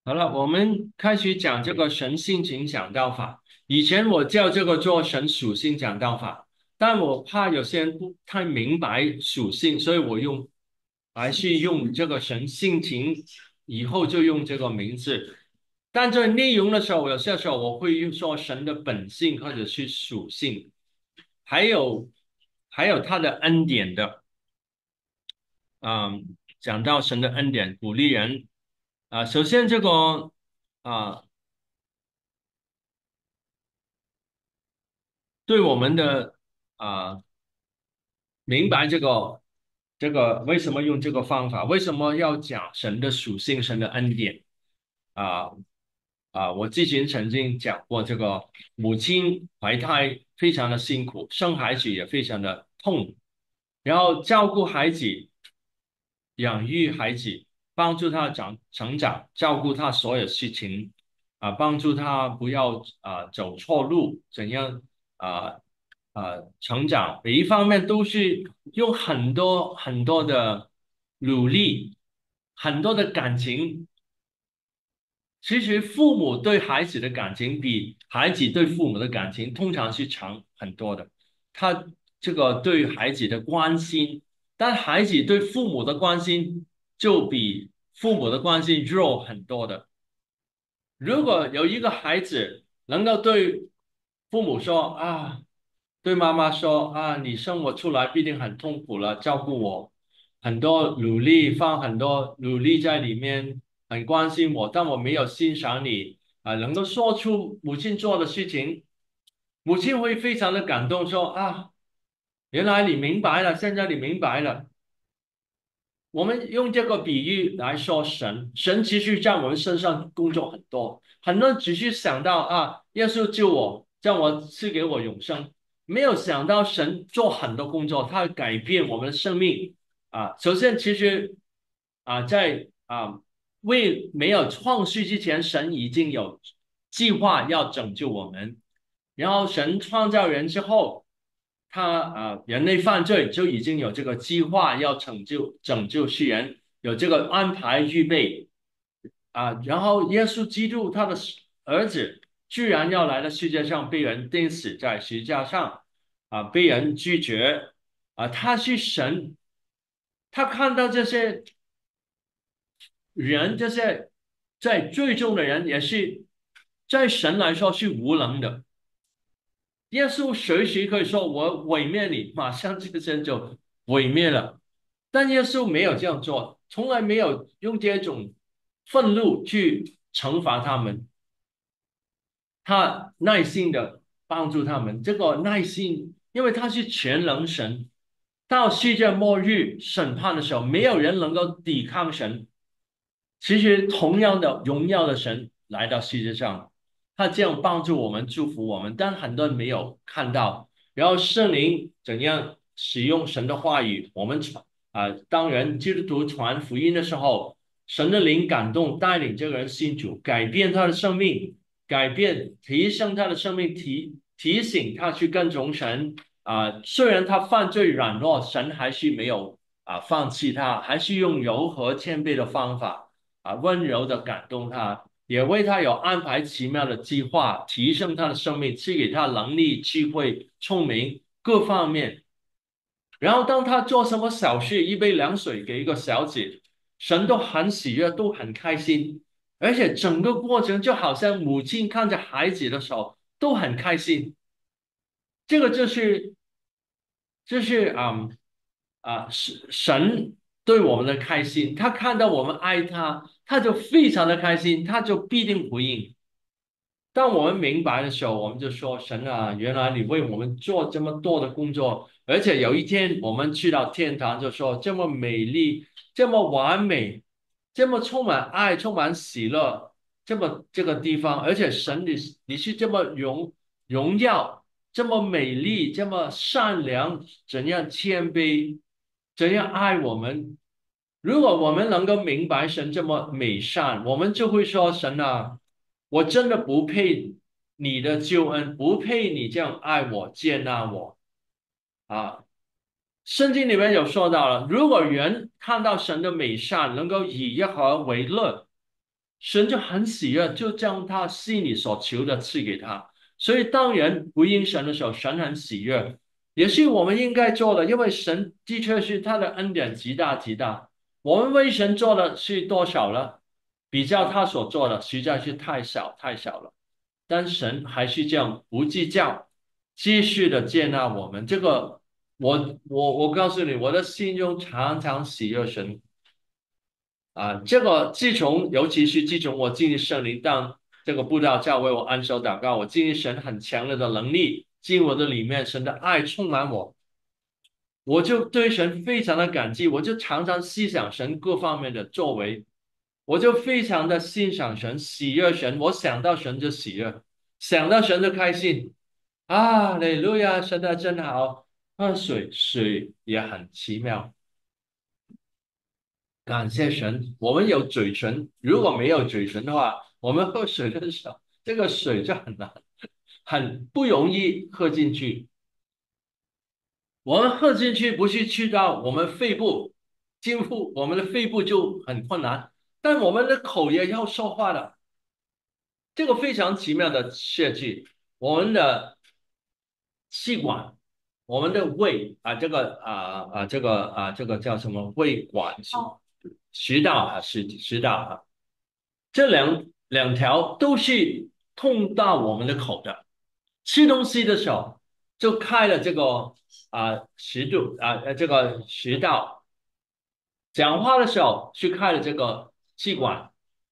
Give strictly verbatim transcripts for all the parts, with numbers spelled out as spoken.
好了，我们开始讲这个神性情讲道法。以前我叫这个做神属性讲道法，但我怕有些人不太明白属性，所以我用还是用这个神性情，以后就用这个名字。但在内容的时候，有些时候我会用说神的本性或者是属性，还有还有他的恩典的。嗯，讲到神的恩典，鼓励人啊。首先这个啊，对我们的啊明白这个这个为什么用这个方法，为什么要讲神的属性、神的恩典啊啊？我之前曾经讲过，这个母亲怀胎非常的辛苦，生孩子也非常的痛，然后照顾孩子、养育孩子，帮助他长成长，照顾他所有事情啊，帮助他不要啊走错路，怎样啊啊成长，每一方面都是用很多很多的努力，很多的感情。其实父母对孩子的感情比孩子对父母的感情通常是长很多的。他这个对孩子的关心，但孩子对父母的关心就比父母的关心弱很多的。如果有一个孩子能够对父母说啊，对妈妈说啊，你生我出来必定很痛苦了，照顾我，很多努力，放很多努力在里面，很关心我，但我没有欣赏你啊，能够说出母亲做的事情，母亲会非常的感动，说啊，原来你明白了，现在你明白了。我们用这个比喻来说神，神其实在我们身上工作很多，很多人只是想到啊，耶稣救我，叫我赐给我永生，没有想到神做很多工作，他改变我们的生命啊。首先，其实啊，在啊未没有创世之前，神已经有计划要拯救我们，然后神创造人之后。他啊，人类犯罪就已经有这个计划要拯救拯救世人，有这个安排预备啊。然后耶稣基督他的儿子居然要来到世界上，被人钉死在十字架上啊，被人拒绝啊。他是神，他看到这些人，这些在最终的人，也是在神来说是无能的。耶稣随时可以说我毁灭你，马上这个人就毁灭了。但耶稣没有这样做，从来没有用这种愤怒去惩罚他们，他耐心的帮助他们。这个耐心，因为他是全能神，到世界末日审判的时候，没有人能够抵抗神。其实同样的荣耀的神来到世界上，他这样帮助我们、祝福我们，但很多人没有看到。然后圣灵怎样使用神的话语，我们传啊，当人基督徒传福音的时候，神的灵感动带领这个人信主，改变他的生命，改变提升他的生命，提提醒他去跟从神啊。虽然他犯罪软弱，神还是没有啊放弃他，还是用柔和谦卑的方法。啊，温柔的感动他，也为他有安排奇妙的计划，提升他的生命，赐给他能力、智慧、聪明各方面。然后当他做什么小事，一杯凉水给一个小姐，神都很喜悦，都很开心，而且整个过程就好像母亲看着孩子的时候都很开心。这个就是就是嗯啊，是神对我们的开心，他看到我们爱他，他就非常的开心，他就必定回应。当我们明白的时候，我们就说：神啊，原来你为我们做这么多的工作，而且有一天我们去到天堂，就说这么美丽、这么完美、这么充满爱、充满喜乐，这么这个地方，而且神你你是这么荣荣耀、这么美丽、这么善良，怎样谦卑，怎样爱我们。如果我们能够明白神这么美善，我们就会说：神啊。我真的不配你的救恩，不配你这样爱我、接纳我啊！圣经里面有说到了，如果人看到神的美善，能够以耶和华为乐， 神就很喜悦，就将他心里所求的赐给他。所以当人回应神的时候，神很喜悦，也是我们应该做的，因为神的确是他的恩典极大极大。我们为神做的是多少呢？比较他所做的实在是太少太少了。但神还是这样不计较，继续的接纳我们。这个，我我我告诉你，我的心中常常喜悦神啊。这个自从尤其是自从我经历圣灵，当这个布道教为我安手祷告，我经历神很强烈的能力进我的里面，神的爱充满我，我就对神非常的感激，我就常常思想神各方面的作为，我就非常的欣赏神，喜悦神，我想到神就喜悦，想到神就开心。啊，哈利路亚，神的真好。喝水，水也很奇妙。感谢神，我们有嘴唇，如果没有嘴唇的话，我们喝水的时候，这个水就很难，很不容易喝进去。我们喝进去不是去到我们肺部，几乎我们的肺部就很困难，但我们的口也要说话的，这个非常奇妙的设计。我们的气管，我们的胃啊，这个啊啊这个啊这个叫什么胃管食食道啊食食道啊，这两两条都是通到我们的口的。吃东西的时候就开了这个啊食度啊呃这个食道，讲话的时候去开了这个气管，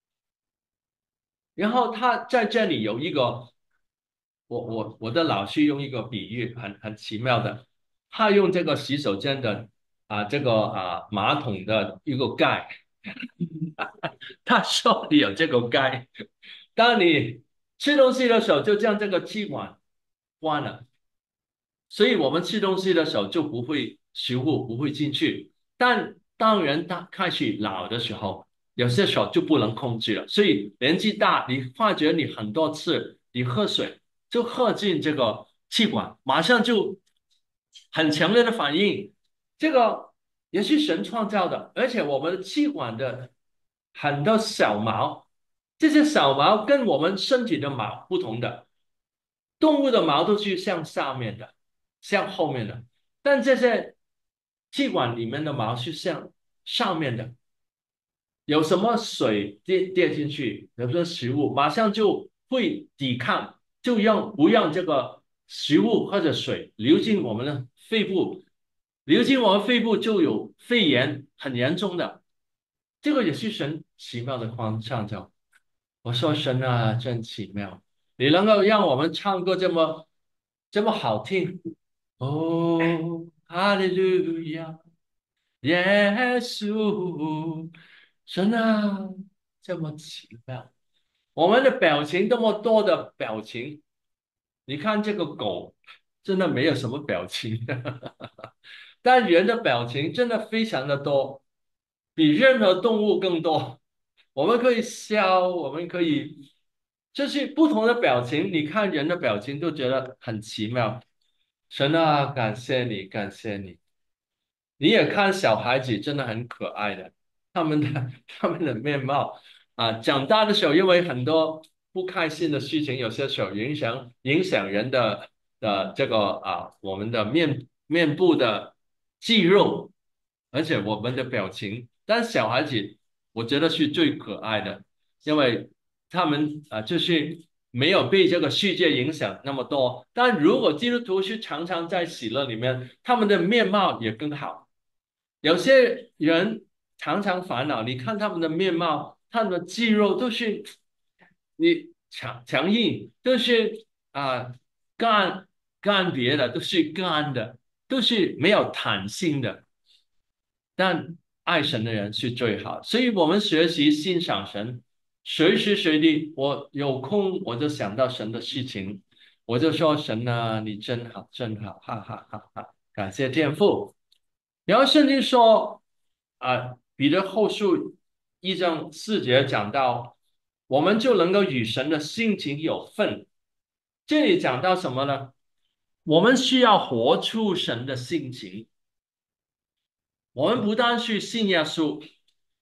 然后他在这里有一个，我我我的老师用一个比喻很很奇妙的，他用这个洗手间的啊这个啊马桶的一个盖，他说你有这个盖，当你吃东西的时候就将这个气管关了。所以我们吃东西的时候就不会食物不会进去。但当人他开始老的时候，有些时候就不能控制了。所以年纪大，你发觉你很多次你喝水就喝进这个气管，马上就很强烈的反应。这个也是神创造的，而且我们的气管的很多小毛，这些小毛跟我们身体的毛不同的，动物的毛都是向下面的。向后面的，但这些气管里面的毛是向上面的。有什么水跌跌进去，有什么食物，马上就会抵抗，就让不让这个食物或者水流进我们的肺部，流进我们肺部就有肺炎，很严重的。这个也是神奇妙的创创造。我说神啊，真奇妙，你能够让我们唱歌这么这么好听。哦，哈利路亚，耶稣，神啊，这么奇妙！我们的表情这么多的表情，你看这个狗真的没有什么表情，但人的表情真的非常的多，比任何动物更多。我们可以笑，我们可以，就是不同的表情，你看人的表情都觉得很奇妙。神啊，感谢你，感谢你。你也看小孩子真的很可爱的，他们的他们的面貌啊，长大的时候因为很多不开心的事情，有些时候影响影响人的的这个啊，我们的面面部的肌肉，而且我们的表情，但小孩子我觉得是最可爱的，因为他们啊就是没有被这个世界影响那么多，但如果基督徒是常常在喜乐里面，他们的面貌也更好。有些人常常烦恼，你看他们的面貌，他们的肌肉都是你强强硬，都是啊干干瘪的，都是干的，都是没有弹性的。但爱神的人是最好，所以我们学习欣赏神，随时随地我有空我就想到神的事情，我就说神啊，你真好，真好，哈哈哈哈！感谢天父。然后圣经说啊，彼得后书一章四节讲到，我们就能够与神的性情有份。这里讲到什么呢？我们需要活出神的性情。我们不单是信耶稣，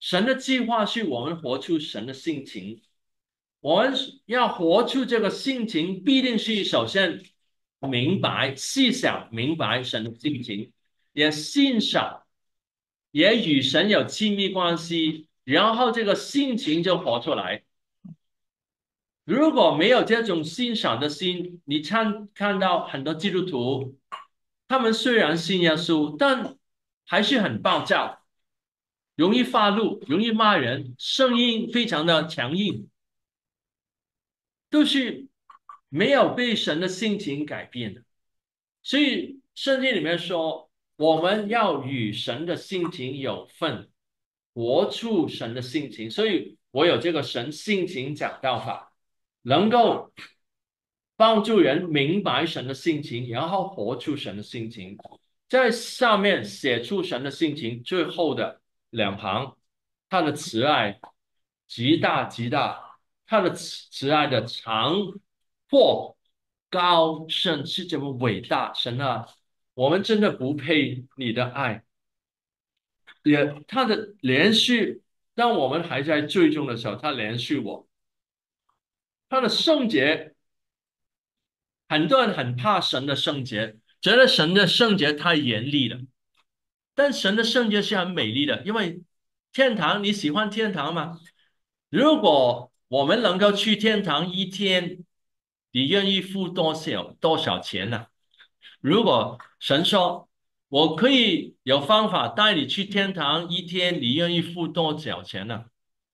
神的计划是我们活出神的性情，我们要活出这个性情，必定是首先明白、细想明白神的性情，也欣赏，也与神有亲密关系，然后这个性情就活出来。如果没有这种欣赏的心，你看看到很多基督徒，他们虽然信耶稣，但还是很暴躁，容易发怒，容易骂人，声音非常的强硬，都是没有被神的性情改变的。所以圣经里面说，我们要与神的性情有份，活出神的性情。所以我有这个神性情讲道法，能够帮助人明白神的性情，然后活出神的性情。在上面写出神的性情，最后的两行，他的慈爱极大极大，他的慈慈爱的长阔高深是这么伟大，神啊，我们真的不配你的爱，也他的连续，当我们还在最终的时候，他连续我，他的圣洁。很多人很怕神的圣洁，觉得神的圣洁太严厉了。但神的圣洁是很美丽的，因为天堂，你喜欢天堂吗？如果我们能够去天堂一天，你愿意付多少多少钱呢？如果神说我可以有方法带你去天堂一天，你愿意付多少钱呢？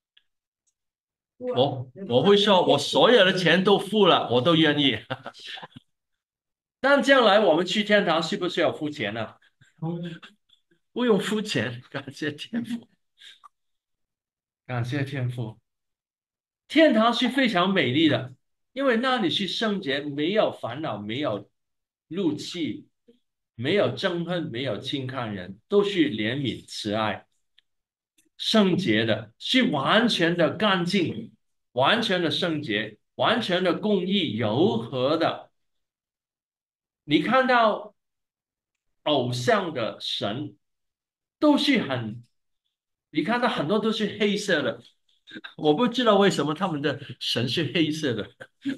我我会说，我所有的钱都付了，我都愿意。但将来我们去天堂是不是要付钱呢？不用付钱，感谢天父，感谢天父。天堂是非常美丽的，因为那里是圣洁，没有烦恼，没有怒气，没有憎恨，没有轻看人，都是怜悯慈爱，圣洁的，是完全的干净，完全的圣洁，完全的公义，柔和的。你看到偶像的神都是很，你看到很多都是黑色的，我不知道为什么他们的神是黑色的。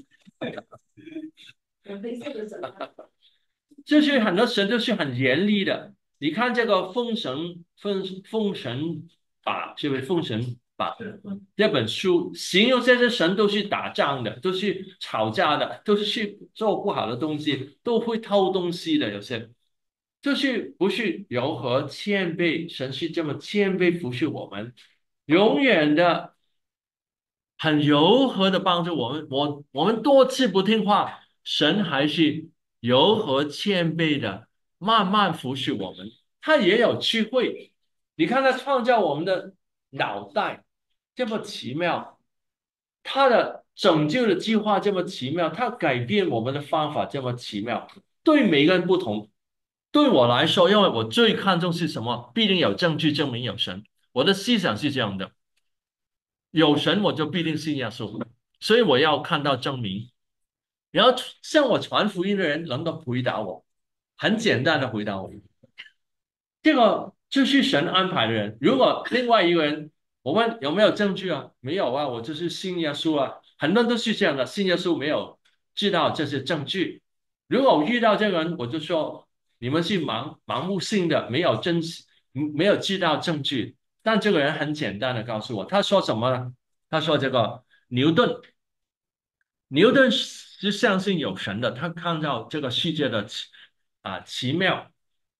有黑色的神啊。 就是很多神都是很严厉的。你看这个《封神封封神榜》是不是《封神榜》这本书，形容这些神都是打仗的，都是吵架的，都是去做不好的东西，都会偷东西的。有些就是不是柔和谦卑，神是这么谦卑服侍我们，永远的很柔和的帮助我们。我我们多次不听话，神还是柔和谦卑的慢慢服侍我们。他也有智慧，你看他创造我们的脑袋这么奇妙，他的拯救的计划这么奇妙，他改变我们的方法这么奇妙，对每个人不同。对我来说，因为我最看重是什么？必定有证据证明有神。我的思想是这样的。有神我就必定信耶稣，所以我要看到证明。然后向我传福音的人能够回答我，很简单的回答我，这个就是神安排的人。如果另外一个人，我问有没有证据啊？没有啊，我就是信耶稣啊。很多人都是这样的，信耶稣没有知道这些证据。如果我遇到这个人，我就说你们是盲盲目信的，没有真实，没有知道证据。但这个人很简单的告诉我，他说什么呢？他说这个牛顿，牛顿是相信有神的，他看到这个世界的奇啊奇妙。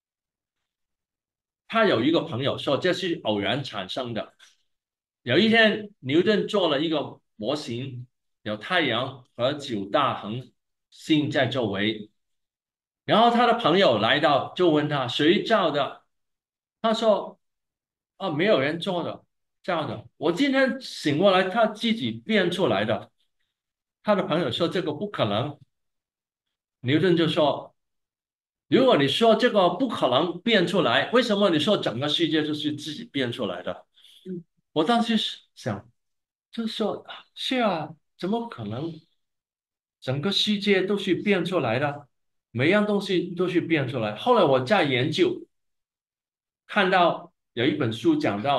他有一个朋友说这是偶然产生的。有一天，牛顿做了一个模型，有太阳和九大恒星在周围。然后他的朋友来到，就问他谁造的？他说：“啊，没有人做的，造的。我今天醒过来，他自己变出来的。”他的朋友说：“这个不可能。”牛顿就说：“如果你说这个不可能变出来，为什么你说整个世界就是自己变出来的？”我当时想，就说是啊，怎么可能？整个世界都是变出来的，每样东西都是变出来。后来我在研究，看到有一本书讲到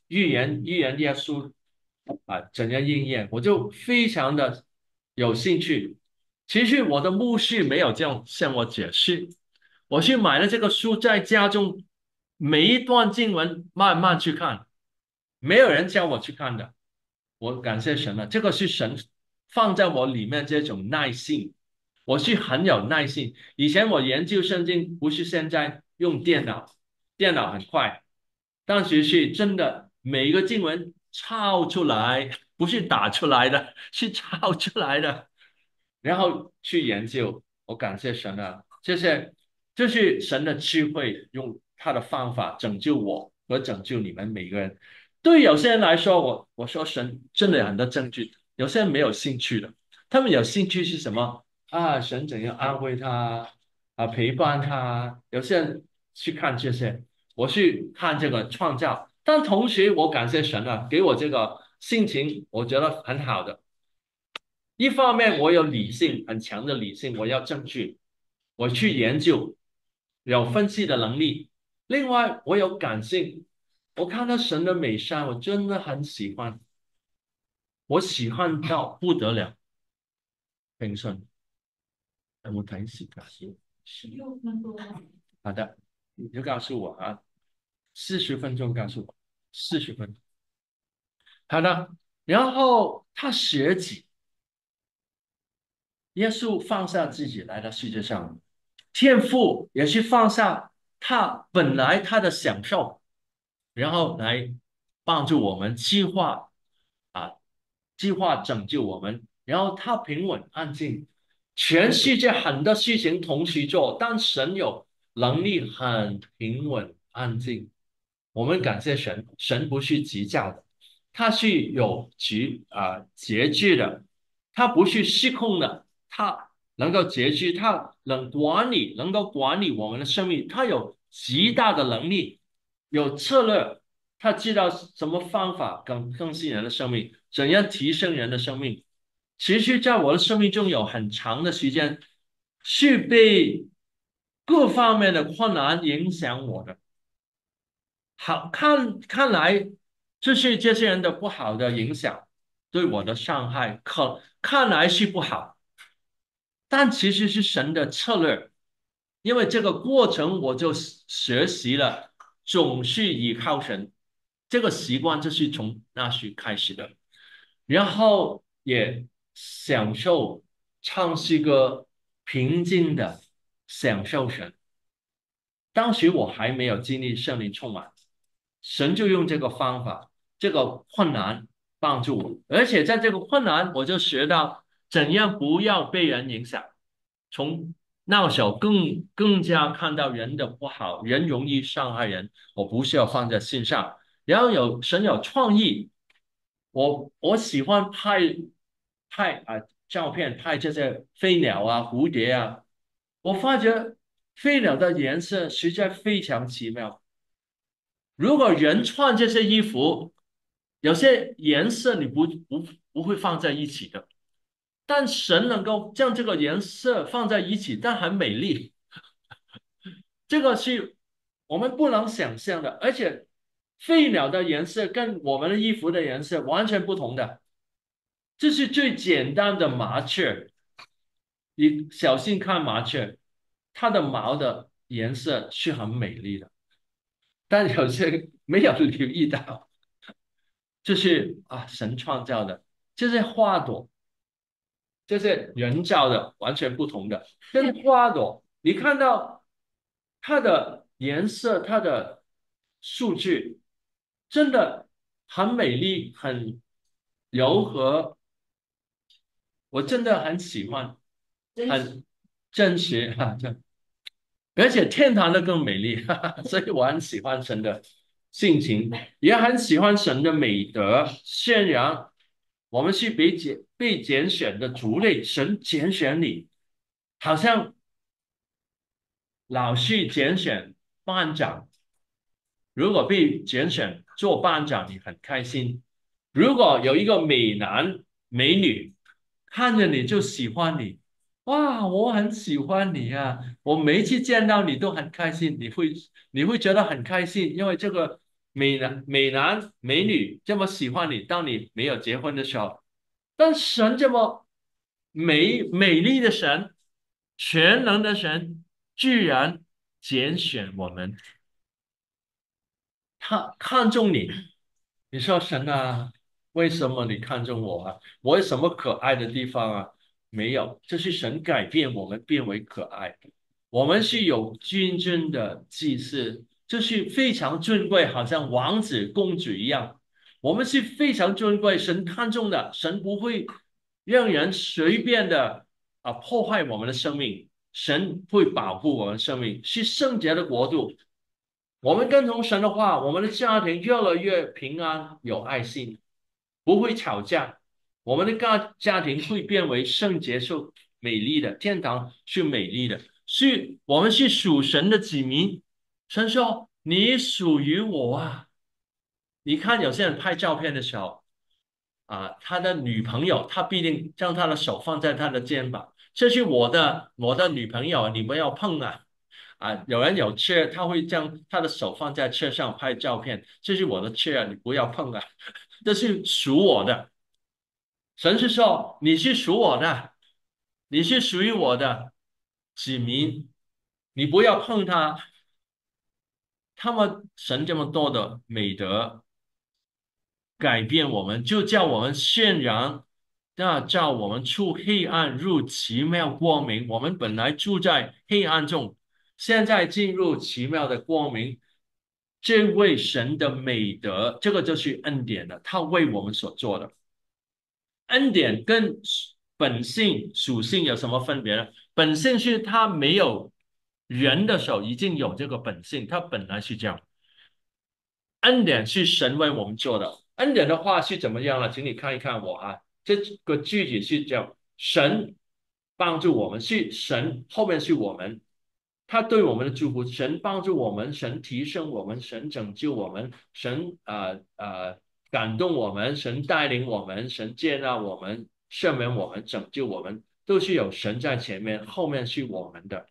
预言预言耶稣啊怎样应验，我就非常的有兴趣。其实我的牧师没有这样向我解释，我去买了这个书，在家中每一段经文慢慢去看，没有人教我去看的。我感谢神了，这个是神放在我里面这种耐性，我是很有耐性。以前我研究圣经不是现在用电脑，电脑很快，当时是真的每一个经文抄出来，不是打出来的，是抄出来的，然后去研究。我感谢神啊，这些就是神的智慧，用他的方法拯救我和拯救你们每个人。对有些人来说，我我说神真的有很多证据，有些人没有兴趣的，他们有兴趣是什么啊？神怎样安慰他啊，陪伴他？有些人去看这些，我去看这个创造，但同时我感谢神啊，给我这个心情，我觉得很好的。一方面我有理性，很强的理性，我要证据，我去研究，有分析的能力。另外，我有感性，我看到神的美善，我真的很喜欢，我喜欢到不得了。平顺，有冇睇時間？十六分多。好的，你就告诉我啊，四十分钟告诉我，四十分钟。好的，然后他舍己，耶稣放下自己来到世界上，天父也是放下他本来他的享受，然后来帮助我们计划啊，计划拯救我们，然后他平稳安静，全世界很多事情同时做，但神有能力很平稳安静。我们感谢神，神不是急躁的，他是有节啊、节制的，他不是失控的，他能够节制，他能管理，能够管理我们的生命，他有极大的能力，有策略，他知道什么方法更更新人的生命，怎样提升人的生命。其实，在我的生命中有很长的时间是被各方面的困难影响我的。好，看看来这是这些人的不好的影响，对我的伤害，可看来是不好，但其实是神的策略，因为这个过程我就学习了，总是依靠神，这个习惯就是从那时开始的，然后也享受唱诗歌，平静的享受神。当时我还没有经历圣灵充满，神就用这个方法，这个困难帮助我，而且在这个困难，我就学到怎样不要被人影响，从那时候更更加看到人的不好，人容易伤害人，我不是要放在心上。然后有神有创意，我我喜欢拍拍啊照片，拍这些飞鸟啊、蝴蝶啊，我发觉飞鸟的颜色实在非常奇妙。如果人穿这些衣服，有些颜色你不不不会放在一起的，但神能够将这个颜色放在一起，但很美丽，这个是我们不能想象的。而且飞鸟的颜色跟我们的衣服的颜色完全不同的，这是最简单的麻雀，你小心看麻雀，它的毛的颜色是很美丽的，但有些没有留意到。这是啊神创造的，这些花朵，这些人造的，完全不同的。跟花朵，你看到它的颜色、它的数据，真的很美丽，很柔和，我真的很喜欢，很真实哈。这而且天堂的更美丽，哈哈，所以我很喜欢神的性情，也很喜欢神的美德渲染。我们是被拣被拣选的族类，神拣选你，好像老师拣选班长，如果被拣选做班长，你很开心；如果有一个美男美女看着你就喜欢你，哇，我很喜欢你呀、我每一次见到你都很开心，你会你会觉得很开心，因为这个美男美男美女这么喜欢你，当你没有结婚的时候，但神这么美美丽的神，全能的神，居然拣选我们，他看中你。你说神啊，为什么你看中我啊？我有什么可爱的地方啊？没有，这是神改变我们变为可爱。我们是有君尊的祭司，这是非常尊贵，好像王子公主一样。我们是非常尊贵，神看重的，神不会让人随便的啊破坏我们的生命，神会保护我们的生命，是圣洁的国度。我们跟从神的话，我们的家庭越来越平安，有爱心，不会吵架。我们的家家庭会变为圣洁、是美丽的，天堂是美丽的，是我们是属神的子民。神说：“你属于我啊！”你看有些人拍照片的时候，啊，他的女朋友，他必定将他的手放在他的肩膀，这是我的我的女朋友，你不要碰啊！啊，有人有车，他会将他的手放在车上拍照片，这是我的车，你不要碰啊！这是属我的。神是说你是属我的，你是属于我的子民，你不要碰他。他们神这么多的美德，改变我们，就叫我们渲染，那叫我们出黑暗入奇妙光明。我们本来住在黑暗中，现在进入奇妙的光明。这位神的美德，这个就是恩典了，他为我们所做的。恩典跟本性属性有什么分别呢？本性是他没有人的时候已经有这个本性，他本来是这样。恩典是神为我们做的。恩典的话是怎么样呢？请你看一看我啊，这个句子是这样：神帮助我们，是神后面是我们，他对我们的祝福，神帮助我们，神提升我们，神拯救我们，神啊啊、呃呃、感动我们，神带领我们，神接纳我们，赦免我们，拯救我们，都是有神在前面，后面是我们的。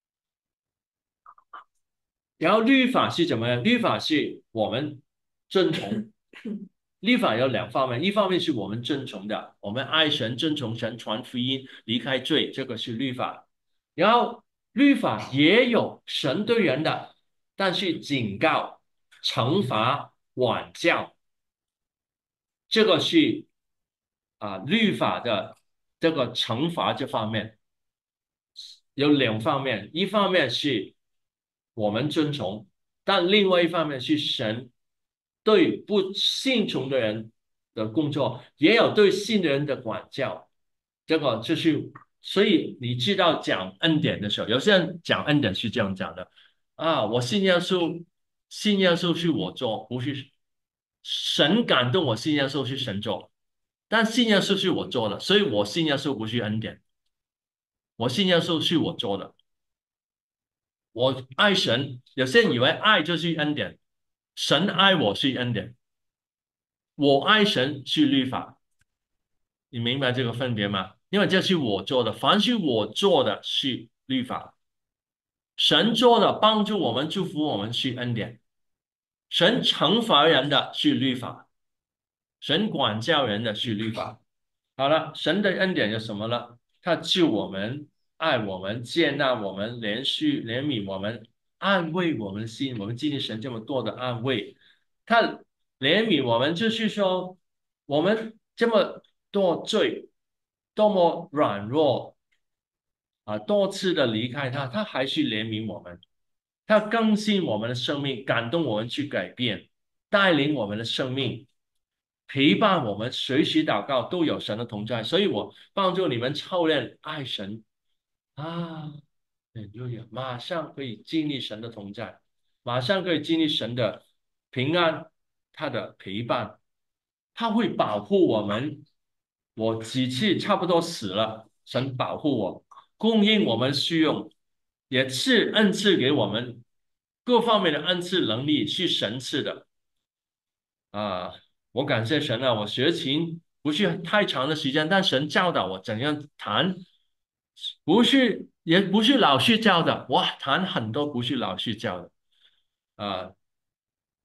然后律法是怎么样？律法是我们遵从。律法有两方面，一方面是我们遵从的，我们爱神、遵从神、传福音、离开罪，这个是律法。然后律法也有神对人的，但是警告、惩罚、管教，这个是啊律法的这个惩罚这方面有两方面，一方面是我们遵从，但另外一方面是神对不信从的人的工作，也有对信的人的管教。这个就是，所以你知道讲恩典的时候，有些人讲恩典是这样讲的啊，我信耶稣，信耶稣是我做，不是神感动我信耶稣是神做，但信耶稣是我做的，所以我信耶稣不是恩典，我信耶稣是我做的。我爱神，有些人以为爱就是恩典，神爱我是恩典，我爱神是律法，你明白这个分别吗？因为这是我做的，凡是我做的是律法，神做的帮助我们、祝福我们是恩典，神惩罚人的是律法，神管教人的是律法。好了，神的恩典有什么呢？他救我们，爱我们，接纳我们，连续怜悯我们，安慰我们的心。我们经历神这么多的安慰，他怜悯我们，就是说我们这么多罪，多么软弱啊，多次的离开他，他还是怜悯我们，他更新我们的生命，感动我们去改变，带领我们的生命。陪伴我们随时祷告都有神的同在，所以我帮助你们操练爱神啊，就有马上可以经历神的同在，马上可以经历神的平安，他的陪伴，他会保护我们。我几次差不多死了，神保护我，供应我们需用，也赐恩赐给我们各方面的恩赐能力是神赐的。啊，我感谢神啊！我学琴不是太长的时间，但神教导我怎样弹，不是也不是老师教的，哇，弹很多不是老师教的啊。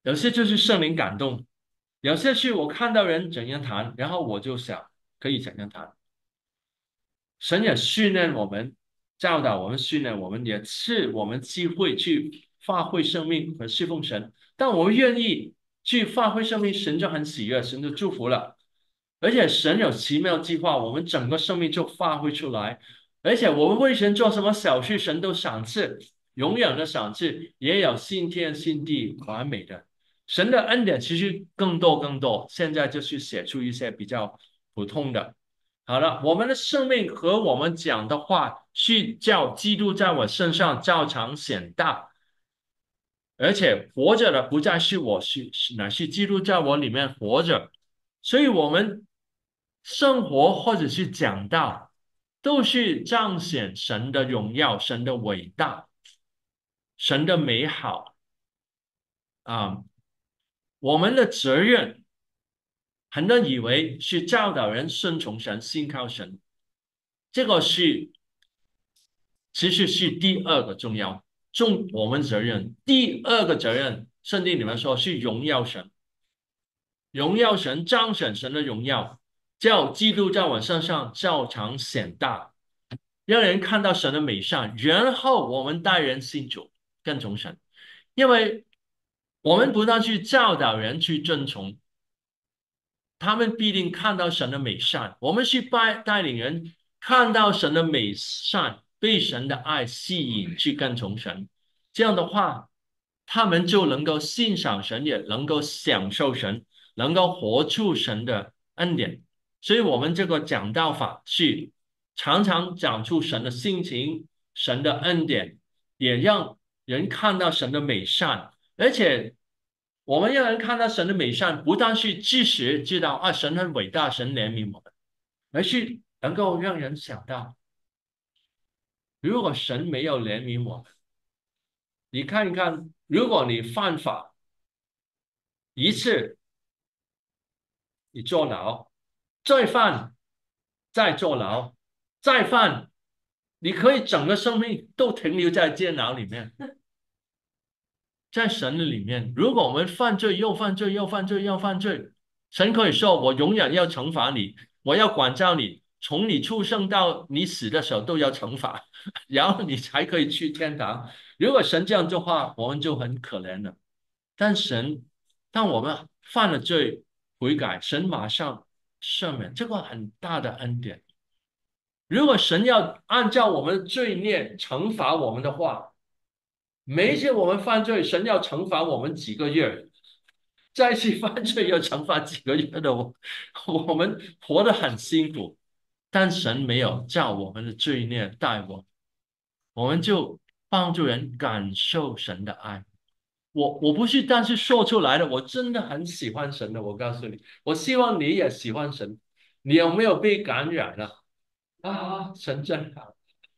有些就是圣灵感动，有些是我看到人怎样谈，然后我就想可以怎样谈。神也训练我们，教导我们，训练我们，也赐我们机会去发挥生命和侍奉神。但我们愿意去发挥生命，神就很喜悦，神就祝福了。而且神有奇妙计划，我们整个生命就发挥出来。而且我们为神做什么小事，神都赏赐，永远的赏赐，也有新天新地完美的。神的恩典其实更多更多，现在就是写出一些比较普通的。好了，我们的生命和我们讲的话，是叫基督在我身上照常显大，而且活着的不再是我，是乃是基督在我里面活着。所以，我们生活或者是讲道，都是彰显神的荣耀、神的伟大、神的美好啊。我们的责任，很多人以为是教导人顺从神、信靠神，这个是其实是第二个重要，重我们责任。第二个责任，圣经里面说是荣耀神，荣耀神，彰显神的荣耀，叫基督在我身上照常显大，让人看到神的美善，然后我们带人信主，跟从神。因为我们不但去教导人去遵从，他们必定看到神的美善。我们去带带领人看到神的美善，被神的爱吸引，去跟从神。这样的话，他们就能够欣赏神，也能够享受神，能够活出神的恩典。所以，我们这个讲道法是常常讲出神的心情、神的恩典，也让人看到神的美善，而且我们让人看到神的美善，不但是知识知道啊，神很伟大，神怜悯我们，而是能够让人想到，如果神没有怜悯我们，你看一看，如果你犯法一次，你坐牢，再犯，再坐牢，再犯，你可以整个生命都停留在监牢里面。在神的里面，如果我们犯罪又犯罪又犯罪又犯罪，神可以说：“我永远要惩罚你，我要管教你，从你出生到你死的时候都要惩罚，然后你才可以去天堂。”如果神这样做的话，我们就很可怜了。但神，当我们犯了罪悔改，神马上赦免，这个很大的恩典。如果神要按照我们的罪孽惩罚我们的话，每一次我们犯罪，神要惩罚我们几个月，再次犯罪要惩罚几个月的我，我们活得很辛苦。但神没有照我们的罪孽待我，我们就帮助人感受神的爱。我我不是但是说出来的，我真的很喜欢神的。我告诉你，我希望你也喜欢神。你有没有被感染了？啊，神真好。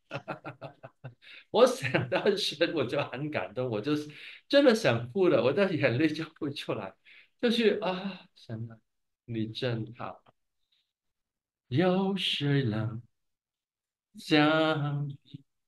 我想到神，我就很感动，我就是真的想哭了，我的眼泪就会出来，就是啊，神啊，你真好。有谁能像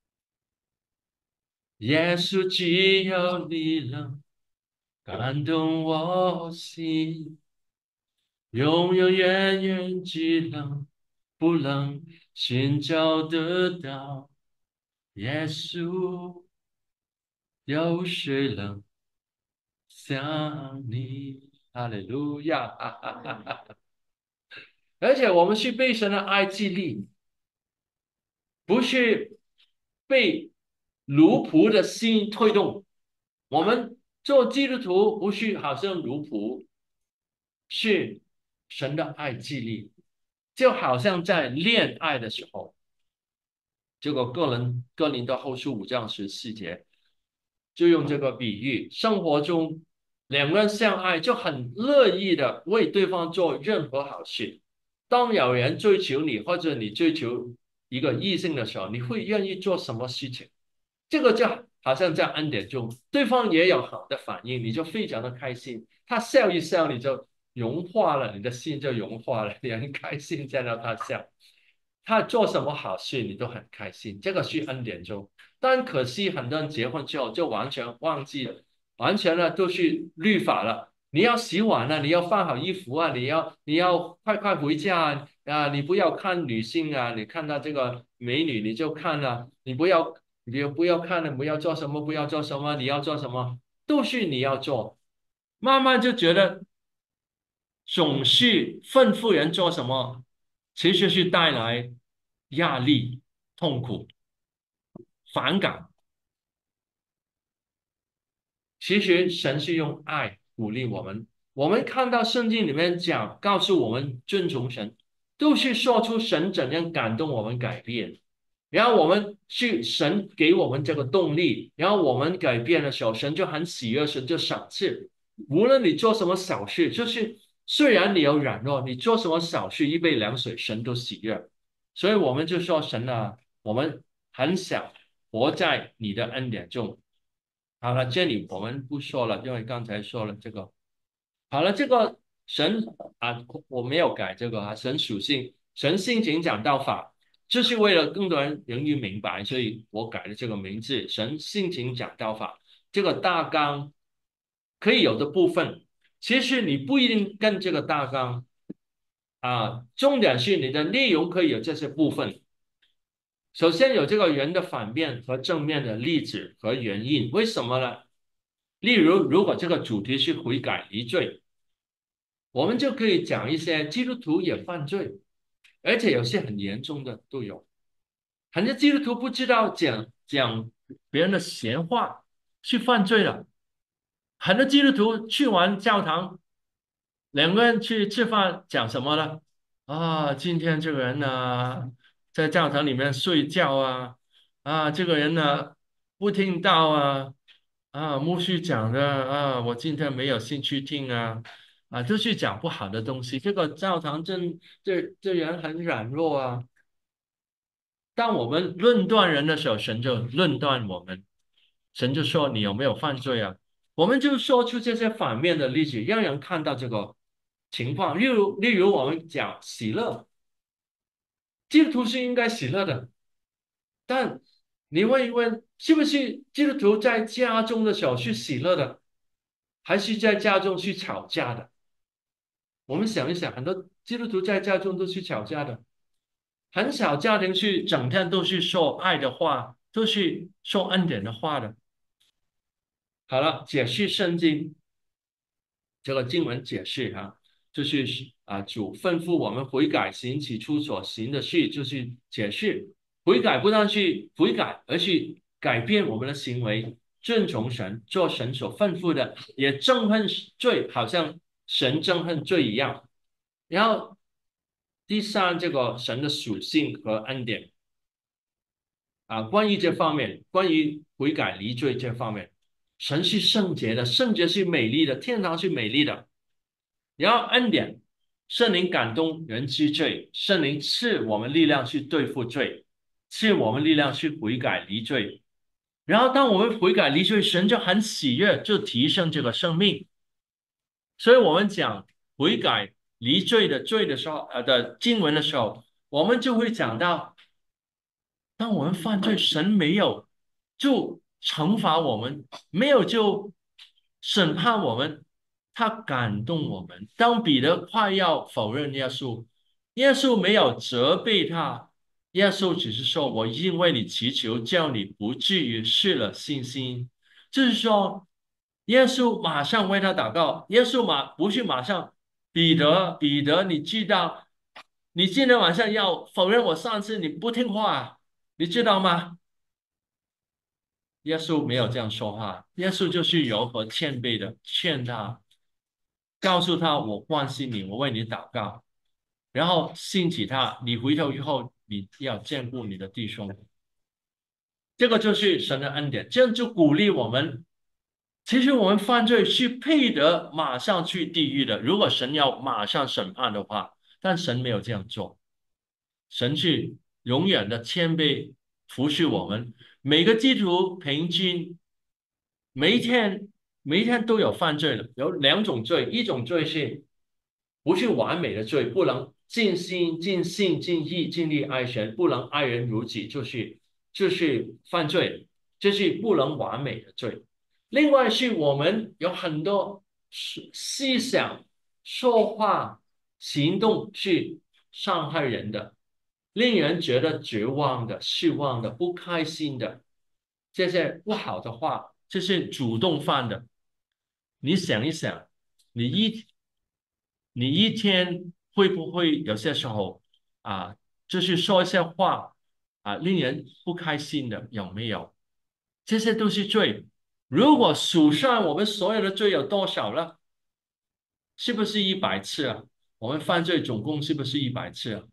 耶稣？只有你能感动我心，永永远远只能不能寻找得到耶稣。有谁能像你？哈利路亚！哈哈哈哈，而且我们是被神的爱激励，不是被奴仆的心推动。我们做基督徒不是好像奴仆，是神的爱激励，就好像在恋爱的时候，这个个人哥林多后书五章十四节。就用这个比喻，生活中两个人相爱，就很乐意的为对方做任何好事。当有人追求你，或者你追求一个异性的时候，你会愿意做什么事情？这个就好像在恩典中，对方也有好的反应，你就非常的开心。他笑一笑，你就融化了，你的心就融化了，你很开心见到他笑。他做什么好事，你都很开心，这个是恩典中。但可惜很多人结婚之后就完全忘记了完全呢都是律法了。你要洗碗啊，你要放好衣服啊，你要你要快快回家啊，啊你不要看女性啊，你看到这个美女你就看了，你不要你不要看了，不要做什么，不要做什么，你要做什么，都是你要做。慢慢就觉得总是吩咐人做什么，其实是带来压力、痛苦、反感。其实神是用爱鼓励我们。我们看到圣经里面讲，告诉我们尊崇神，都是说出神怎样感动我们改变。然后我们去神给我们这个动力，然后我们改变的时候，神就很喜悦，神就赏赐。无论你做什么小事，就是虽然你有软弱，你做什么小事，一杯凉水，神都喜悦。所以我们就说神啊，我们很想活在你的恩典中。好了，这里我们不说了，因为刚才说了这个。好了，这个神啊，我没有改这个啊，神属性，神性情讲道法，就是为了更多人容易明白，所以我改了这个名字，神性情讲道法。这个大纲可以有的部分，其实你不一定跟这个大纲啊，重点是你的内容可以有这些部分。首先有这个人的反面和正面的例子和原因，为什么呢？例如，如果这个主题是悔改离罪，我们就可以讲一些基督徒也犯罪，而且有些很严重的都有。很多基督徒不知道讲讲别人的闲话去犯罪了。很多基督徒去完教堂，两个人去吃饭，讲什么呢？啊，今天这个人呢，在教堂里面睡觉啊，啊，这个人呢不听道啊，啊，牧师讲的啊，我今天没有兴趣听啊，啊，都是讲不好的东西。这个教堂真这这人很软弱啊。当我们论断人的时候，神就论断我们，神就说你有没有犯罪啊？我们就说出这些反面的例子，让人看到这个情况。例如，例如我们讲喜乐，基督徒是应该喜乐的，但你问一问，是不是基督徒在家中的时候是喜乐的，还是在家中去吵架的？我们想一想，很多基督徒在家中都是吵架的。很少家庭是整天都是说爱的话，都是说恩典的话的。好了，解释圣经这个经文解释哈、啊，就是啊主吩咐我们悔改，行起初所行的事，就是解释悔改不但是悔改，而是改变我们的行为，顺从神，做神所吩咐的，也憎恨罪，好像神憎恨罪一样。然后第三，这个神的属性和恩典。啊，关于这方面，关于悔改离罪这方面，神是圣洁的，圣洁是美丽的，天堂是美丽的。然后恩典，圣灵感动人知罪，圣灵赐我们力量去对付罪，赐我们力量去悔改离罪。然后当我们悔改离罪，神就很喜悦，就提升这个生命。所以我们讲悔改离罪的罪的时候，呃的经文的时候，我们就会讲到。当我们犯罪，神没有就惩罚我们，没有就审判我们，他感动我们。当彼得快要否认耶稣，耶稣没有责备他，耶稣只是说：“我因为你祈求，叫你不至于失了信心。”就是说，耶稣马上为他祷告，耶稣马不是马上，彼得，彼得，你知道，你今天晚上要否认我上次你不听话。你知道吗？耶稣没有这样说话，耶稣就是柔和谦卑的劝他，告诉他我关心你，我为你祷告，然后兴起他，你回头以后你要兼顾你的弟兄，这个就是神的恩典，这样就鼓励我们。其实我们犯罪是配得马上去地狱的，如果神要马上审判的话，但神没有这样做。神是永远的谦卑服侍我们。每个基督徒平均每一天每一天都有犯罪的，有两种罪，一种罪是不是完美的罪，不能尽心尽性尽意尽力爱神，不能爱人如己，就是就是犯罪，这是不能完美的罪。 另外是我们有很多思思想、说话、行动是伤害人的，令人觉得绝望的、失望的、不开心的，这些不好的话，这是主动犯的。你想一想，你一你一天会不会有些时候啊，就是说一些话啊，令人不开心的，有没有？这些都是罪。如果数上我们所有的罪有多少了？是不是一百次啊？我们犯罪总共是不是一百次啊？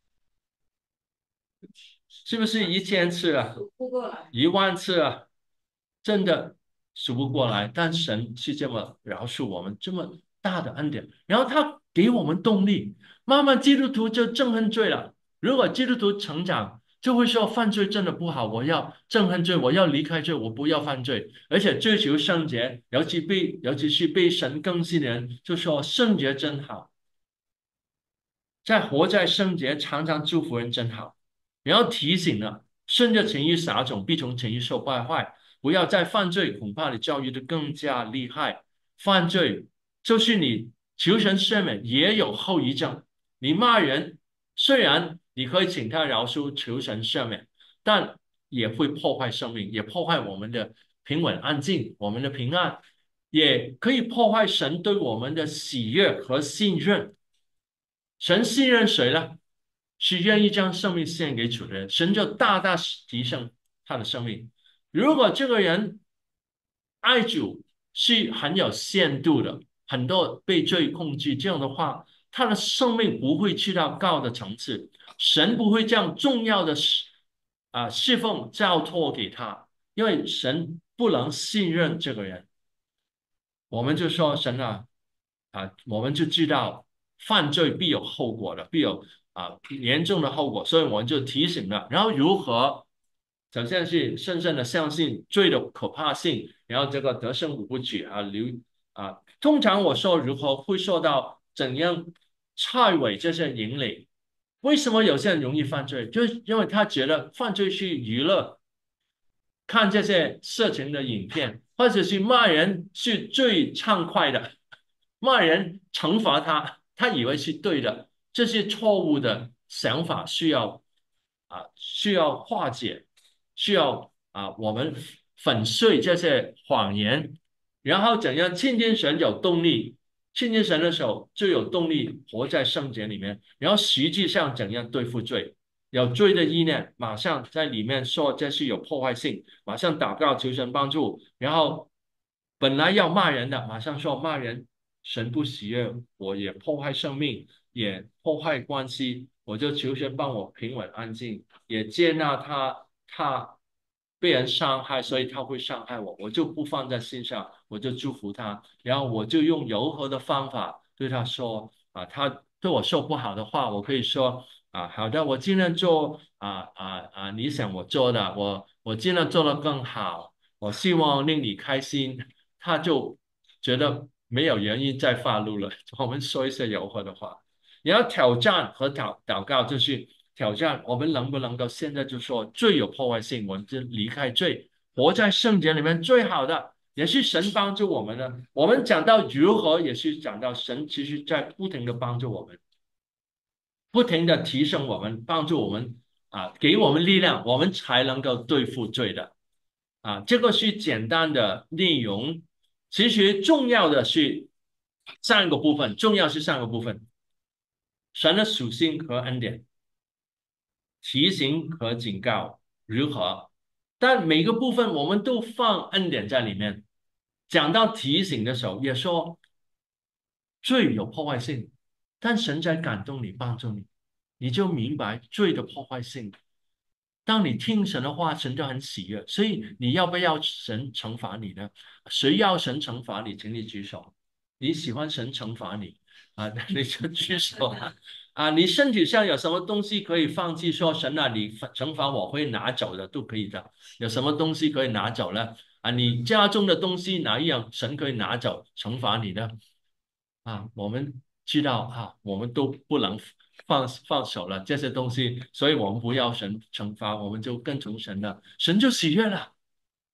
是不是一千次啊？一万次啊？真的数不过来。但神是这么饶恕我们，这么大的恩典，然后他给我们动力，慢慢基督徒就憎恨罪了。如果基督徒成长，就会说犯罪真的不好，我要憎恨罪，我要离开罪，我不要犯罪，而且追求圣洁。尤其被尤其是被神更新的人，就说圣洁真好。在活在圣洁，常常祝福人真好。然后提醒了，顺着情欲撒种，必从情欲受败坏。不要再犯罪，恐怕你教育的更加厉害。犯罪就是你求神赦免，也有后遗症。你骂人，虽然你可以请他饶恕，求神赦免，但也会破坏生命，也破坏我们的平稳安静，我们的平安，也可以破坏神对我们的喜悦和信任。神信任谁呢？是愿意将生命献给主的人，神就大大提升他的生命。如果这个人爱主是很有限度的，很多被罪控制，这样的话，他的生命不会去到高的层次，神不会将重要的侍啊侍奉交托给他，因为神不能信任这个人。我们就说神啊啊，我们就知道犯罪必有后果的，必有啊严重的后果，所以我们就提醒了。然后如何？首先是深深的相信罪的可怕性，然后这个得胜五部曲啊，留啊，通常我说如何会受到怎样拆毁这些引领？为什么有些人容易犯罪？就是因为他觉得犯罪是娱乐，看这些色情的影片，或者是骂人是最畅快的，骂人惩罚他，他以为是对的，这些错误的想法需要啊需要化解，需要啊我们粉碎这些谎言，然后怎样亲近神有动力，亲近神的时候就有动力活在圣洁里面，然后实际上怎样对付罪。有罪的意念，马上在里面说这是有破坏性，马上祷告求神帮助，然后本来要骂人的，马上说骂人，神不喜悦，我也破坏生命，也破坏关系，我就求神帮我平稳安静，也接纳他，他被人伤害，所以他会伤害我，我就不放在心上，我就祝福他，然后我就用柔和的方法对他说啊，他对我说不好的话，我可以说。啊，好的，我尽量做啊啊啊！你想我做的，我我尽量做得更好。我希望令你开心，他就觉得没有原因再发怒了。我们说一些柔和的话，然后挑战和祷祷告就是挑战，我们能不能够现在就说最有破坏性，我们就离开罪，活在圣洁里面最好的，也是神帮助我们的。我们讲到如何，也是讲到神其实在不停的帮助我们。不停的提升我们，帮助我们啊，给我们力量，我们才能够对付罪的啊。这个是简单的内容，其实重要的是三个部分，重要是三个部分：神的属性和恩典，提醒和警告如何。但每个部分我们都放恩典在里面。讲到提醒的时候，也说罪有破坏性，但神在感动你，帮助你，你就明白罪的破坏性。当你听神的话，神就很喜悦。所以你要不要神惩罚你呢？谁要神惩罚你，请你举手。你喜欢神惩罚你啊？你就举手啊！啊，你身体上有什么东西可以放弃？说神啊，你惩罚我会拿走的，都可以的。有什么东西可以拿走呢？啊，你家中的东西哪一样神可以拿走惩罚你呢？啊，我们知道啊，我们都不能放放手了这些东西，所以我们不要神惩罚，我们就跟从神了，神就喜悦了。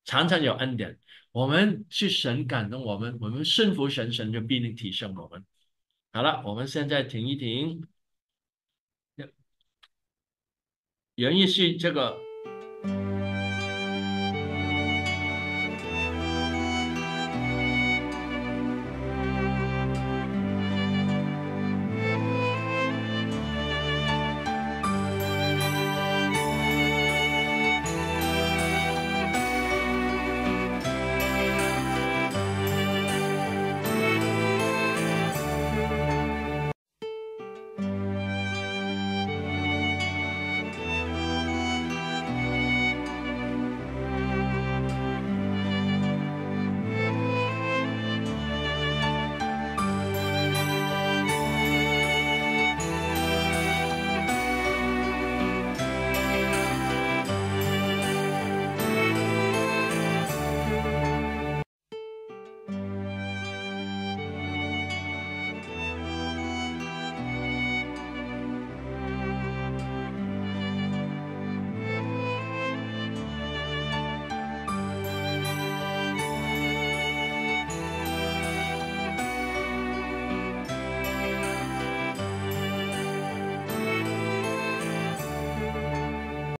常常有恩典。我们是神感动我们，我们顺服神，神就必定提升我们。好了，我们现在停一停。原意是这个